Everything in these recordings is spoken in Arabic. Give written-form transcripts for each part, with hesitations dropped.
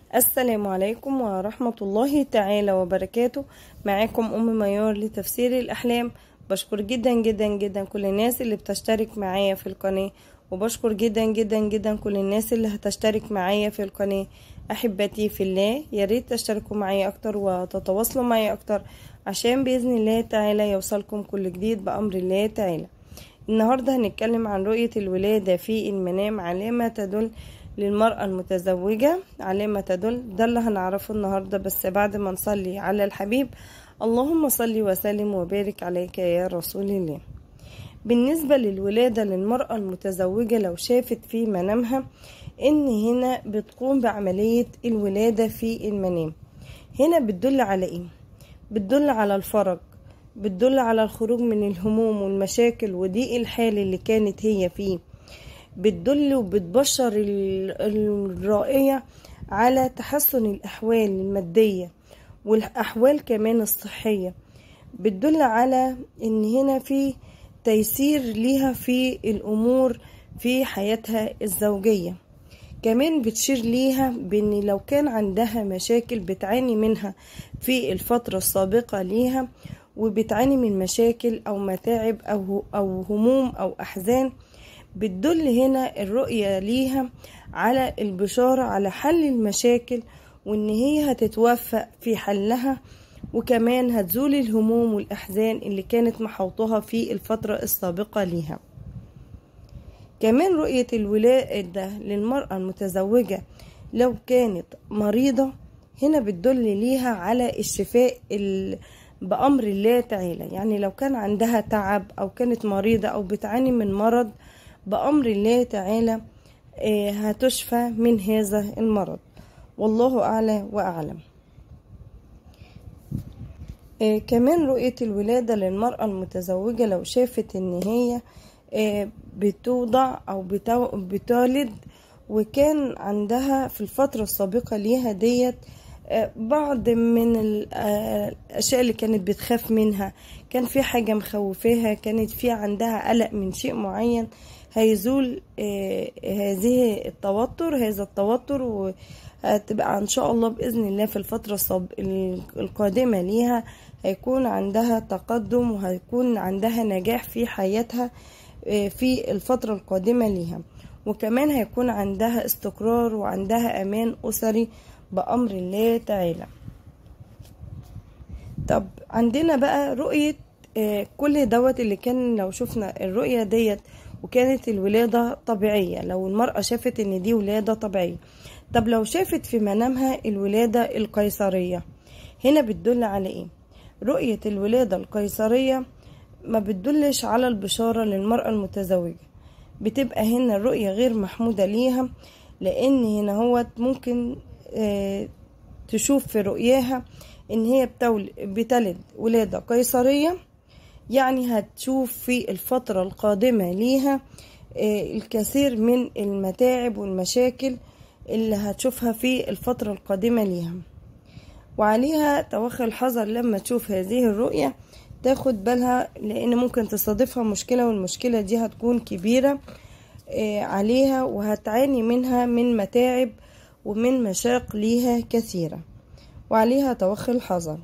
السلام عليكم ورحمة الله تعالى وبركاته. معاكم أم ميار لتفسير الأحلام. بشكر جدا جدا جدا كل الناس اللي بتشترك معايا في القناة، وبشكر جدا جدا جدا كل الناس اللي هتشترك معايا في القناة. أحبتي في الله، ياريت تشتركوا معايا أكتر وتتواصلوا معايا أكتر عشان بإذن الله تعالى يوصلكم كل جديد بأمر الله تعالى. النهاردة هنتكلم عن رؤية الولادة في المنام، علامة تدل للمرأة المتزوجة، علامة تدل. ده اللي هنعرفه النهاردة، بس بعد ما نصلي على الحبيب. اللهم صل وسلم وبارك عليك يا رسول الله. بالنسبة للولادة للمرأة المتزوجة، لو شافت في منامها ان هنا بتقوم بعملية الولادة في المنام، هنا بتدل على ايه؟ بتدل على الفرج، بتدل على الخروج من الهموم والمشاكل وضيق الحال اللي كانت هي فيه. بتدل وبتبشر الرائية على تحسن الأحوال المادية والأحوال كمان الصحية. بتدل على إن هنا في تيسير ليها في الأمور في حياتها الزوجية. كمان بتشير ليها بأن لو كان عندها مشاكل بتعاني منها في الفترة السابقة ليها، وبتعاني من مشاكل أو متاعب أو هموم أو أحزان، بتدل هنا الرؤية ليها على البشارة على حل المشاكل، وان هي هتتوفق في حلها، وكمان هتزول الهموم والأحزان اللي كانت محوطها في الفترة السابقة ليها. كمان رؤية الولادة للمرأة المتزوجة لو كانت مريضة، هنا بتدل ليها على الشفاء بأمر الله تعالى. يعني لو كان عندها تعب أو كانت مريضة أو بتعاني من مرض، بأمر الله تعالى هتشفى من هذا المرض، والله أعلى وأعلم. كمان رؤية الولادة للمرأة المتزوجة لو شافت ان هي بتوضع او بتولد، وكان عندها في الفترة السابقة ليها ديت بعض من الأشياء اللي كانت بتخاف منها، كان في حاجة مخوفاها، كانت في عندها قلق من شيء معين، هيزول هذا التوتر، وهتبقى ان شاء الله بإذن الله في الفترة القادمة ليها هيكون عندها تقدم، وهيكون عندها نجاح في حياتها في الفترة القادمة ليها، وكمان هيكون عندها استقرار وعندها أمان أسري بأمر الله تعالى. طب عندنا بقى رؤية كل دوت اللي كان لو شفنا الرؤية ديت وكانت الولادة طبيعية، لو المرأة شافت ان دي ولادة طبيعية. طب لو شافت في منامها الولادة القيصرية، هنا بتدل على ايه؟ رؤية الولادة القيصرية ما بتدلش على البشارة للمرأة المتزوجة، بتبقى هنا الرؤية غير محمودة ليها، لان هنا هو ممكن تشوف في رؤياها ان هي بتلد ولادة قيصرية، يعني هتشوف في الفترة القادمة ليها الكثير من المتاعب والمشاكل اللي هتشوفها في الفترة القادمة ليها، وعليها توخي الحذر لما تشوف هذه الرؤية، تاخد بالها لان ممكن تصادفها مشكلة، والمشكلة دي هتكون كبيرة عليها، وهتعاني منها من متاعب ومن مشاق ليها كثيرة، وعليها توخي الحذر.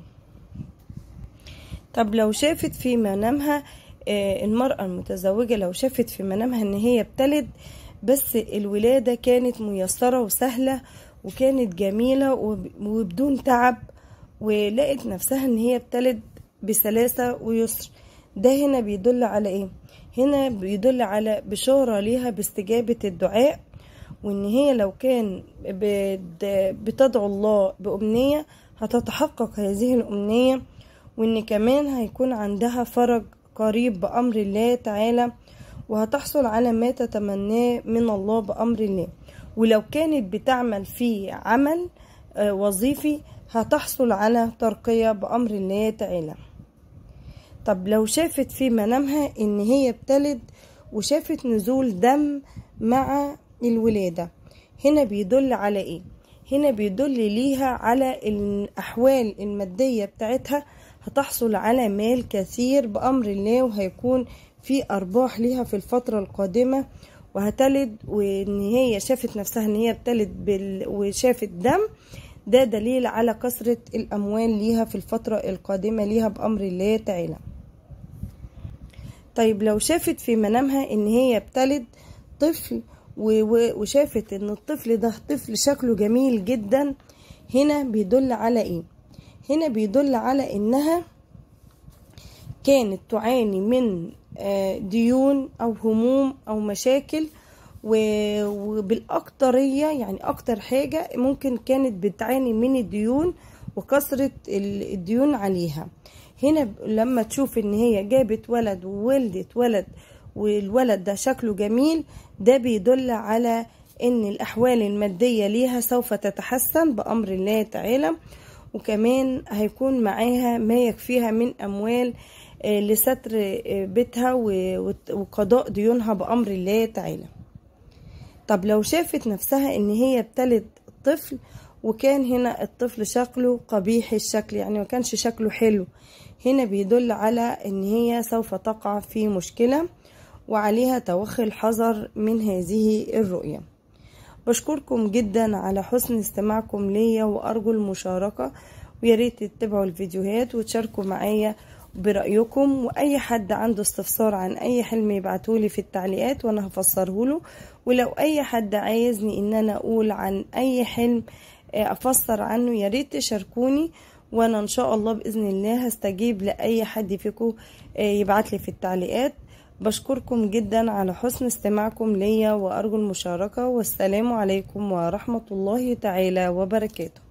طب لو شافت في منامها المرأة المتزوجة لو شافت في منامها ان هي بتلد، بس الولادة كانت ميسرة وسهلة وكانت جميلة وبدون تعب، ولقت نفسها ان هي بتلد بسلاسة ويسر، ده هنا بيدل على ايه؟ هنا بيدل على بشارة ليها باستجابة الدعاء، وان هي لو كان بتدعو الله بأمنية هتتحقق هذه الأمنية، وان كمان هيكون عندها فرج قريب بأمر الله تعالى، وهتحصل على ما تتمناه من الله بأمر الله. ولو كانت بتعمل في عمل وظيفي هتحصل على ترقية بأمر الله تعالى. طب لو شافت في منامها ان هي بتلد وشافت نزول دم مع الولادة، هنا بيدل على ايه؟ هنا بيدل ليها على الأحوال المادية بتاعتها، هتحصل على مال كثير بأمر الله، وهيكون في أرباح ليها في الفترة القادمة، وهتلد، وان هي شافت نفسها ان هي بتلد وشافت دم، ده دليل على كثرة الأموال ليها في الفترة القادمة ليها بأمر الله تعالى. طيب لو شافت في منامها ان هي بتلد طفل وشافت ان الطفل ده طفل شكله جميل جدا، هنا بيدل على ايه؟ هنا بيدل على انها كانت تعاني من ديون او هموم او مشاكل، وبالاكترية يعني اكتر حاجة ممكن كانت بتعاني من الديون وكثرة الديون عليها. هنا لما تشوف ان هي جابت ولد وولدت ولد والولد ده شكله جميل، ده بيدل على ان الاحوال المادية ليها سوف تتحسن بامر الله تعالى، وكمان هيكون معاها ما يكفيها من اموال لستر بيتها وقضاء ديونها بامر الله تعالى. طب لو شافت نفسها ان هي بتلد طفل وكان هنا الطفل شكله قبيح الشكل، يعني ما كانش شكله حلو، هنا بيدل على ان هي سوف تقع في مشكلة وعليها توخي الحذر من هذه الرؤية. بشكركم جدا على حسن استماعكم ليا، وارجو المشاركة، وياريت تتبعوا الفيديوهات وتشاركوا معايا برأيكم، واي حد عنده استفسار عن اي حلم يبعتولي في التعليقات وانا هفسره له. ولو اي حد عايزني ان انا اقول عن اي حلم افسر عنه ياريت تشاركوني، وانا ان شاء الله باذن الله هستجيب لاي حد فيكم يبعتلي في التعليقات. بشكركم جدا على حسن استماعكم ليا، وارجو المشاركة، والسلام عليكم ورحمة الله تعالى وبركاته.